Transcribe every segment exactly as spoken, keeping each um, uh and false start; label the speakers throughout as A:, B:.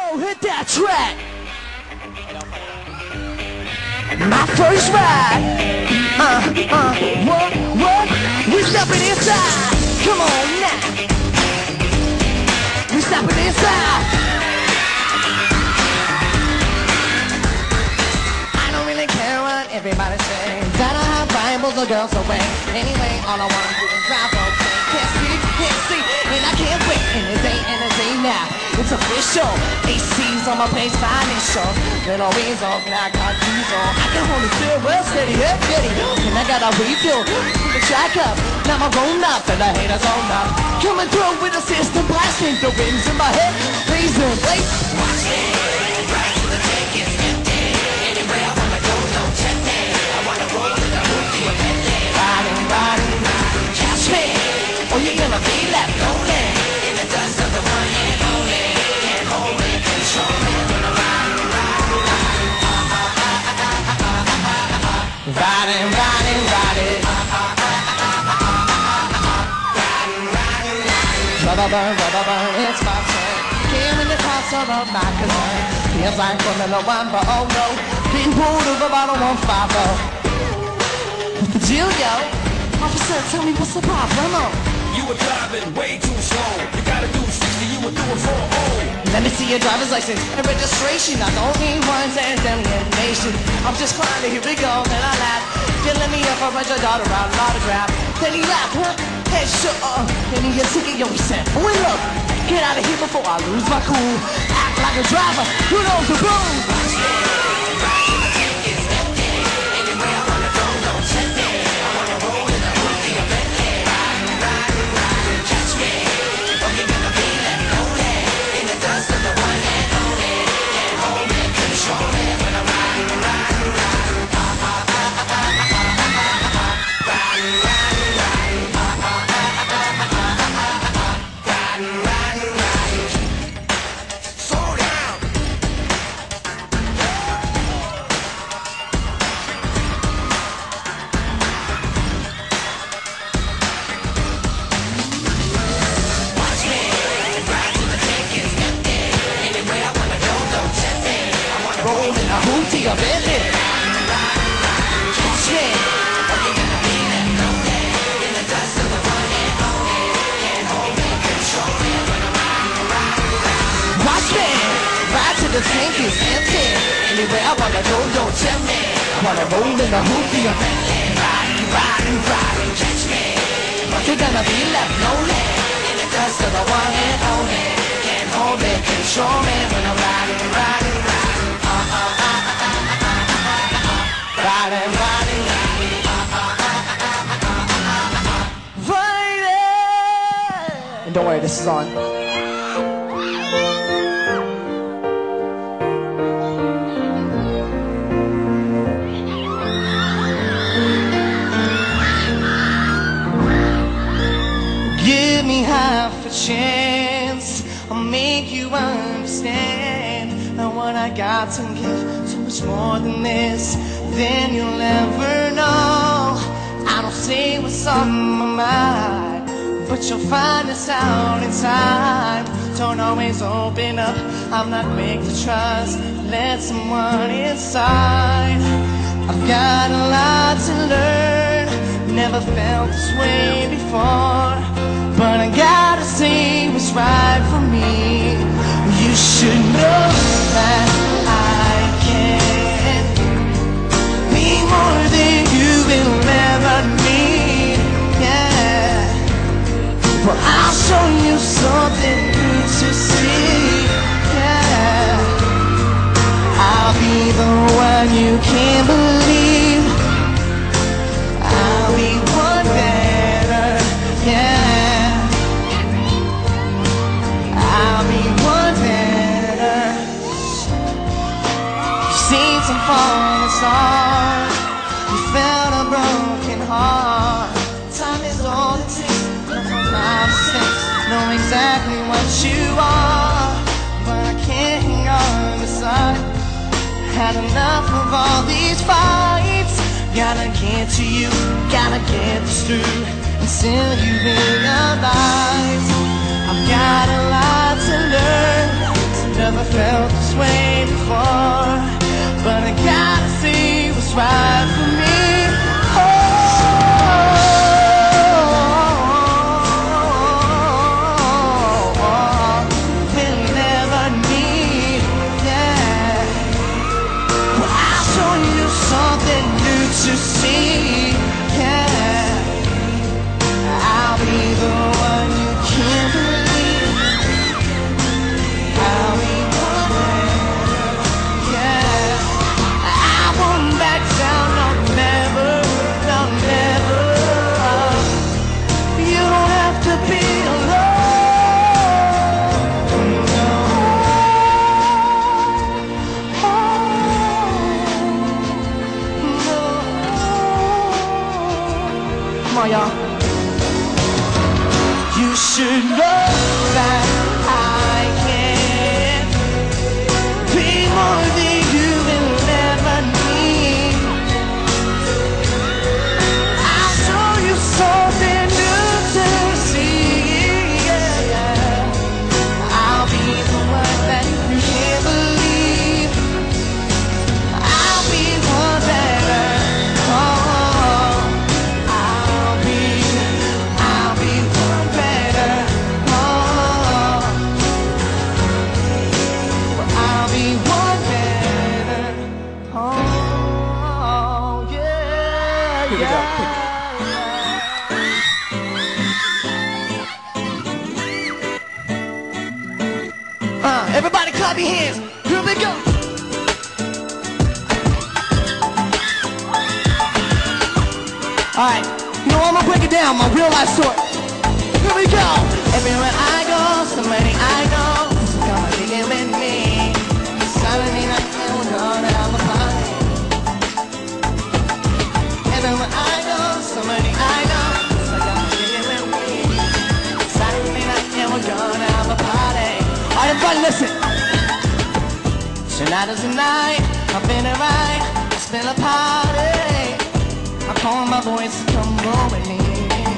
A: Yo, hit that track. My first ride. Uh, uh, what, what? We stepping inside. Come on now. We stepping inside. I don't really care what everybody says. I don't have Bibles or girls away. Anyway, all I want to do is drive okay. Can't see, can't see, and I can't wait. And it's ain't, and it's ain't now. It's official. A C's on my page, financial. Little wheels on, I got keys on. I can hold it still, well steady, yeah, steady. And I got a refill, put the track up. Now I'm grown up, and the haters on up. Coming through with a system blasting the winds in my head. Please and wait. Watch me, right till the tank is empty. Anywhere I wanna go, don't tempt me. I wanna roll with the movie of Bentley. Riding, riding, riding, catch me. Or you're gonna be left lonely in the dust of the one and only. Can't hold it, control me. Gonna ride, ride, ride. Riding, riding, riding. Riding, riding, riding. Rubber burn, rubber burn, it's my turn. Came in the toss of my concern. Feels like one little one, but oh no. Being pulled over by the one five oh. What's the deal, yo? Officer, tell me what's the problem, oh?
B: You were driving way too slow. You gotta do sixty, you were doing four oh.
A: Let me see your driver's license and registration. I don't need ones and damnation. I'm just crying, here we go, then I laugh. You let me up, I read your daughter out an autograph. Then he laughed, huh? Head shook up. Then he get ticket, yo, he said, boy, look, get out of here before I lose my cool. Act like a driver, who knows the rules? Rolling a hoopty of Bentley. Catch me. Or you're gonna be left lonely in the dust of the one and only. Can't hold me, control me. Gonna ride, ride, ride. Watch me. Ride till the tank is empty. Anywhere I wanna go, don't tell me. I wanna roll in a hoopty of Bentley. Riding, riding, riding. Catch me. Or you're gonna be left lonely in the dust of the one and only. Can't hold me, control me. When I'm riding, riding, riding. Riding, riding, riding. Riding. And don't worry, this is on. Give me half a chance, I'll make you understand that what I got to give so much more than this. Then you'll never know. I don't say what's on my mind, but you'll find this out in time. Don't always open up, I'm not quick to trust. Let someone inside. I've got a lot to learn. Never felt this way before, but I gotta say what's right for me. You should know that I can be more than you will ever need, yeah. Well, I'll show you something good to see, yeah. I'll be the one you can't believe. I'll be one better, yeah. I'll be one better. You've seen some falling stars. You felt a broken heart. Time is all it takes. No from my mistakes. Know exactly what you are, but I can't hang on the side. Had enough of all these fights. Gotta get to you, gotta get this through until you realize I've got a lot to learn. Never felt felt this way before, but I gotta see what's right for me. Oh, we'll never meet, yeah. Well, I'll show you something new to see, yeah. I'll be the one you can't believe. I'll be the one, yeah. I won't back down, no, never, no, never. You don't have to be alone, no. Oh, no. Come on, y'all. You should know that I can be more than you will ever need. I'll show you something new to see, yeah, yeah. I'll be the one that you can't believe. I'll be one better. Oh, I'll be, I'll be one better. Oh, I'll be one better. Oh, yeah,
C: Here we go.
A: yeah. Uh, everybody clap your hands. Here we go. Alright, you know, I'm gonna break it down, my real life story. Here we go. Everywhere I go, somebody I know is gonna be here with me. Saturday night, and we're gonna have a party. Everywhere I go, somebody I know is gonna be here with me. Saturday night, and we're gonna have a party. Alright, everybody, listen. Tonight is the night, I've been it right, it's been a party. I call my boys to come roll with me,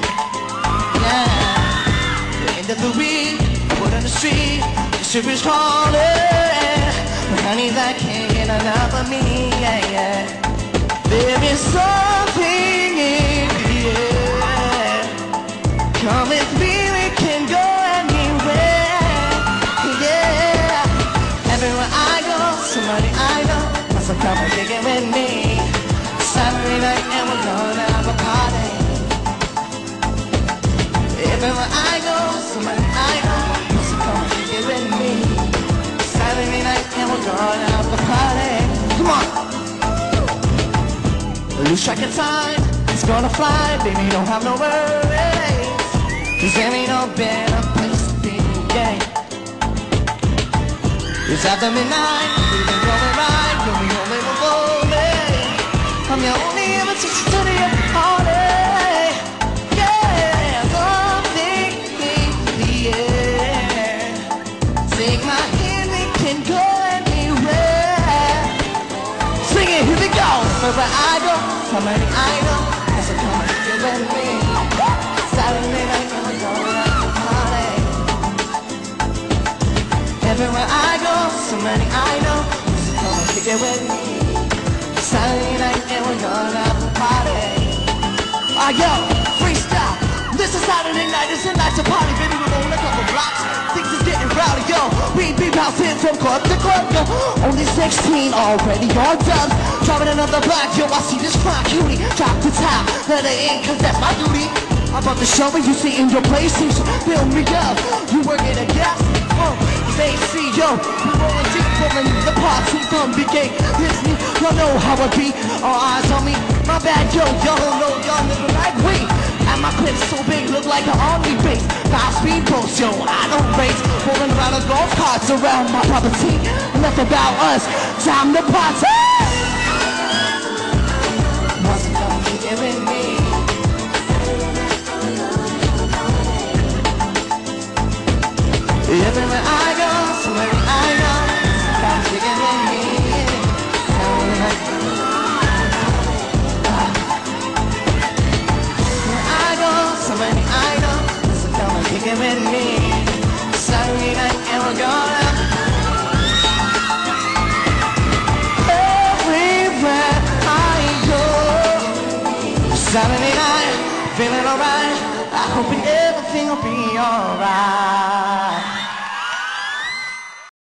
A: yeah. The end of the week, out on the street, the sugar's calling, but honey, that can't get enough of me, yeah, yeah. There is something in the air. Come with me, we can go anywhere, yeah. Everywhere I go, somebody I know wants to come and kick it with me. Saturday night and we're gonna have a party. Everywhere I go, somebody I know wants to come and kick it with me. Saturday night and we're gonna have a party. Come on. Lose track of time, it's gonna fly, baby, don't have no worries. Cause there ain't no better place to be, yeah. It's after midnight, we've been going right, you'll be only before me. I'm your only invitation to the party, yeah. Something in the air. Take my hand, we can go anywhere. Sing it, here we go. Wherever I go, somebody I know has to come and get with me. Saturday night, and we're gonna have a party. Everywhere I go, somebody I know has to come and kick it with me. Saturday night and we're gonna have a party. Ah, yo, freestyle. This is Saturday night, it's a night to party, baby. We're rolling a couple blocks. Things is getting rowdy, yo. We be bouncing from club to club, yo. Only sixteen, already all done. Driving another block, yo. I see this fine cutie. Drop the top, let her in, cause that's my duty. I'm about to show you, you see in your PlayStation. Build me up, you work at a gas. Uh, they see, yo, we rolling deep, rolling the party from beginning. It's me, y'all know how it be. All eyes on me, my bad, yo, y'all don't know, y'all living like we. And my clip's so big, look like an army base. Five speed boats, yo, I don't race. Rolling around the golf carts around my property. Enough about us, time to party. What's it gonna be giving me? Everywhere I go, somewhere I go, sometimes you get with me. Where I go, somebody I know, so come and kick it with me. Saturday night and we're gonna Saturday night, feeling alright. I hope everything will be alright.